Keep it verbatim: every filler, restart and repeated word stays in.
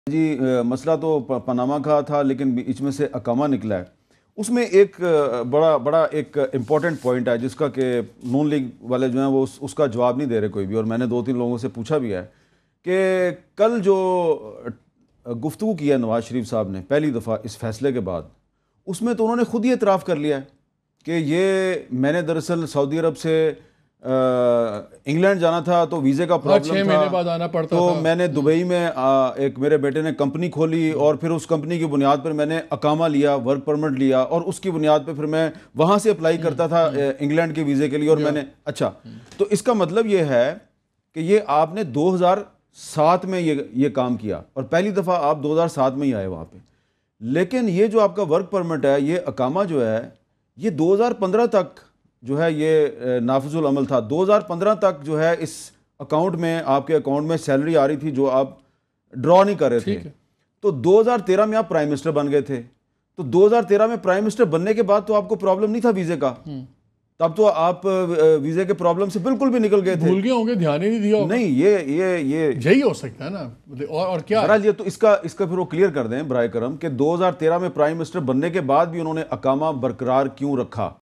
جی مسئلہ تو پاناما کا تھا لیکن بیچ میں سے اقامہ نکلا ہے. اس میں ایک بڑا بڑا ایک امپورٹنٹ پوائنٹ ہے جس کا کہ نون لیگ والے جو ہیں وہ اس اس کا جواب نہیں دے رہے کوئی بھی, اور میں نے دو تین لوگوں سے پوچھا بھی ہے کہ کل جو گفتگو کیا نواز شریف صاحب نے پہلی دفعہ اس فیصلے کے بعد, اس میں تو انہوں نے خود ہی اعتراف کر لیا ہے کہ یہ میں نے دراصل سعودی عرب سے انگلینڈ جانا تھا تو ویزے کا پرابلم تھا, تو میں نے دبئی میں ایک میرے بیٹے نے کمپنی کھولی اور پھر اس کمپنی کی بنیاد پر میں نے اقامہ لیا, ورک پرمٹ لیا, اور اس کی بنیاد پہ پھر میں وہاں سے اپلائی کرتا تھا انگلینڈ کے ویزے کے لیے, اور میں نے اچھا تو اس کا مطلب یہ ہے کہ یہ آپ نے دو ہزار سات میں یہ یہ کام کیا اور پہلی دفعہ آپ دو ہزار سات میں ہی آئے وہاں پہ. لیکن یہ جو آپ کا ورک پرمٹ ہے, یہ اقامہ جو ہے, یہ دو ہزار پندرہ تک جو ہے یہ نافذ العمل تھا. دو ہزار پندرہ تک جو ہے اس اکاؤنٹ میں آپ کے اکاؤنٹ میں سیلری آ رہی تھی جو آپ ڈرا نہیں کر رہے تھے. تو دو ہزار تیرہ میں آپ پرائم منسٹر بن گئے تھے, تو دو ہزار تیرہ میں پرائم منسٹر بننے کے بعد تو آپ کو پرابلم نہیں تھا ویزے کا, تب تو آپ ویزے کے پرابلم سے بالکل بھی نکل گئے تھے. بھول گئے ہوں گے, دھیان ہی نہیں دیا ہوگا. نہیں یہ یہ یہ یہی ہو سکتا ہے نا. اور اور کیا بہرحال یہ تو اس کا اس کا پھر وہ کلیئر کر دیں برائے کرم کہ دو ہزار تیرہ میں پرائم منسٹر بننے کے بعد بھی انہوں نے اقامہ برقرار کیوں رکھا.